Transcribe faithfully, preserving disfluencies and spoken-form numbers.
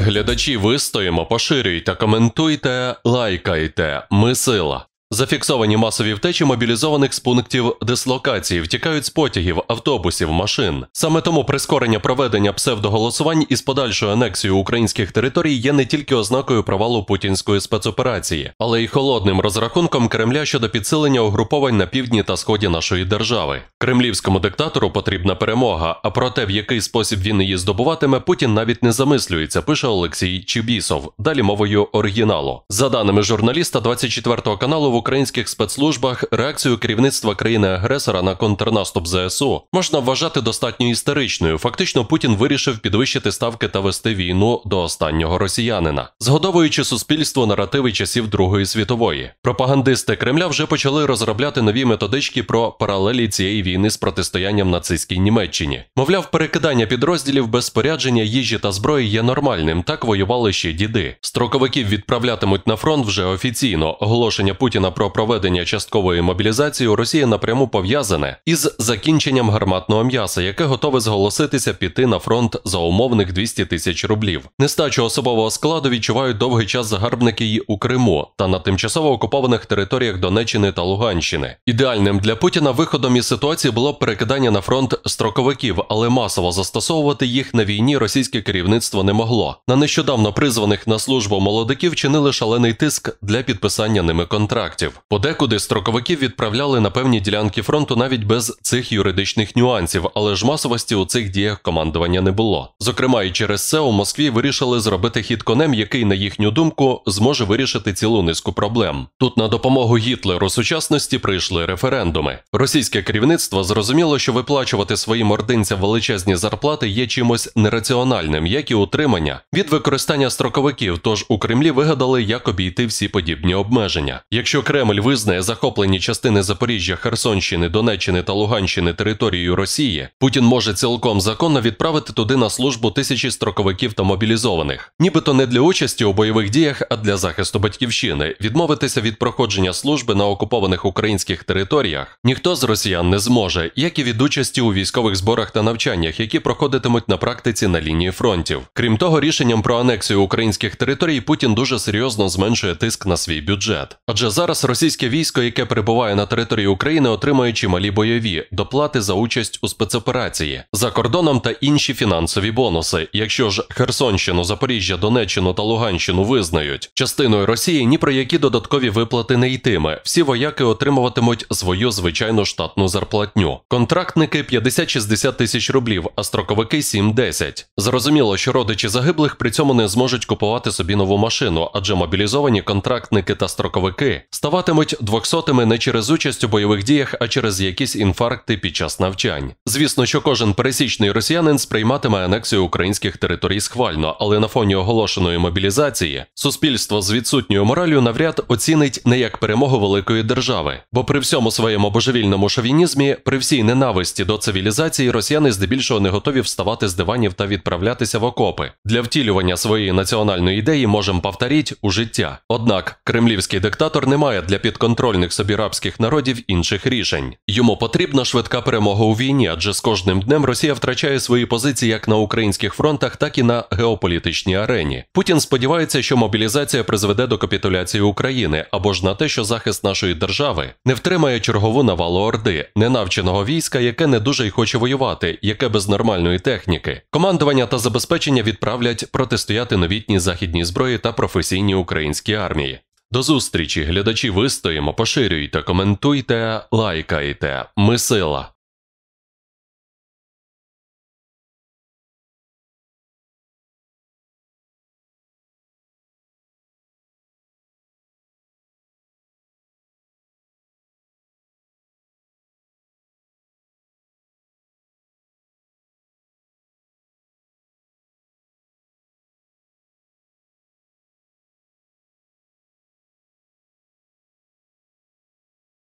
Глядачі, вистоїмо, поширюйте, коментуйте, лайкайте. Ми сила. Зафіксовані масові втечі мобілізованих з пунктів дислокації, втікають з потягів, автобусів, машин. Саме тому прискорення проведення псевдоголосувань із подальшою анексією українських територій є не тільки ознакою провалу путінської спецоперації, але й холодним розрахунком Кремля щодо підсилення угруповань на півдні та сході нашої держави. Кремлівському диктатору потрібна перемога, а про те, в який спосіб він її здобуватиме, Путін навіть не замислюється, пише Олексій Чібісов. Далі мовою оригіналу. За даними журналіста двадцять четвертого каналу, в українських спецслужбах реакцію керівництва країни-агресора на контрнаступ ЗСУ можна вважати достатньо істеричною. Фактично, Путін вирішив підвищити ставки та вести війну до останнього росіянина, згодовуючи суспільству наративи часів Другої світової. Пропагандисти Кремля вже почали розробляти нові методички про паралелі цієї війни з протистоянням нацистській Німеччині. Мовляв, перекидання підрозділів без спорядження, їжі та зброї є нормальним, так воювали ще діди. Строковиків відправлятимуть на фронт вже офіційно. Оголошення Путіна про проведення часткової мобілізації у Росії напряму пов'язане із закінченням гарматного м'яса, яке готове зголоситися піти на фронт за умовних двісті тисяч рублів. Нестачу особового складу відчувають довгий час загарбники й у Криму та на тимчасово окупованих територіях Донеччини та Луганщини. Ідеальним для Путіна виходом із ситуації було перекидання на фронт строковиків, але масово застосовувати їх на війні російське керівництво не могло. На нещодавно призваних на службу молодиків чинили шалений тиск для підписання ними контрактів. Подекуди строковиків відправляли на певні ділянки фронту навіть без цих юридичних нюансів, але ж масовості у цих діях командування не було. Зокрема, і через це у Москві вирішили зробити хід конем, який, на їхню думку, зможе вирішити цілу низку проблем. Тут на допомогу Гітлеру сучасності прийшли референдуми. Російське керівництво зрозуміло, що виплачувати своїм ординцям величезні зарплати є чимось нераціональним, як і утримання від використання строковиків, тож у Кремлі вигадали, як обійти всі подібні обмеження. Якщо Кремль визнає захоплені частини Запоріжжя, Херсонщини, Донеччини та Луганщини територією Росії, Путін може цілком законно відправити туди на службу тисячі строковиків та мобілізованих. Нібито не для участі у бойових діях, а для захисту батьківщини. Відмовитися від проходження служби на окупованих українських територіях ніхто з росіян не зможе, як і від участі у військових зборах та навчаннях, які проходитимуть на практиці на лінії фронтів. Крім того, рішенням про анексію українських територій Путін дуже серйозно зменшує тиск на свій бюджет. Адже зараз російське військо, яке перебуває на території України, отримує чималі бойові доплати за участь у спецоперації, за кордоном та інші фінансові бонуси. Якщо ж Херсонщину, Запоріжжя, Донеччину та Луганщину визнають частиною Росії, ні про які додаткові виплати не йтиме. Всі вояки отримуватимуть свою звичайну штатну зарплатню. Контрактники п'ятдесят-шістдесят тисяч рублів, а строковики сім-десять. Зрозуміло, що родичі загиблих при цьому не зможуть купувати собі нову машину, адже мобілізовані контрактники та строковики ставатимуть двохсотими не через участь у бойових діях, а через якісь інфаркти під час навчань. Звісно, що кожен пересічний росіянин сприйматиме анексію українських територій схвально, але на фоні оголошеної мобілізації суспільство з відсутньою мораллю навряд оцінить не як перемогу великої держави. Бо при всьому своєму божевільному шовінізмі, при всій ненависті до цивілізації, росіяни здебільшого не готові вставати з диванів та відправлятися в окопи. Для втілювання своєї національної ідеї можемо повторити у життя. Однак, кремлівський диктатор не має для підконтрольних собі рабських народів інших рішень. Йому потрібна швидка перемога у війні, адже з кожним днем Росія втрачає свої позиції як на українських фронтах, так і на геополітичній арені. Путін сподівається, що мобілізація призведе до капітуляції України, або ж на те, що захист нашої держави не втримає чергову навалу Орди, ненавченого війська, яке не дуже й хоче воювати, яке без нормальної техніки, командування та забезпечення відправлять протистояти новітній західній зброї та професійній українській армії. До зустрічі, глядачі, вистоїмо, поширюйте, коментуйте, лайкайте. Ми сила.